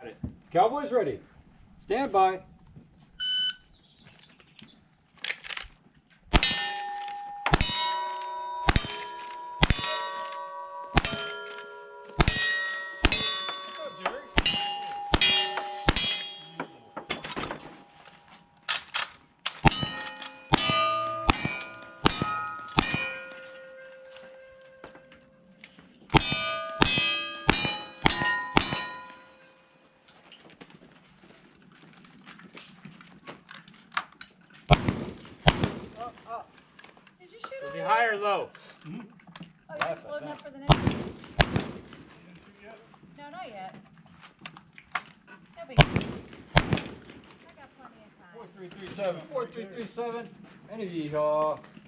Cowboys ready. Stand by. Did you shoot Is he him? high or low? Oh, you're just loading up for the next one? No, not yet. No big deal. I got plenty of time. 4337, 4337, and a yeehaw.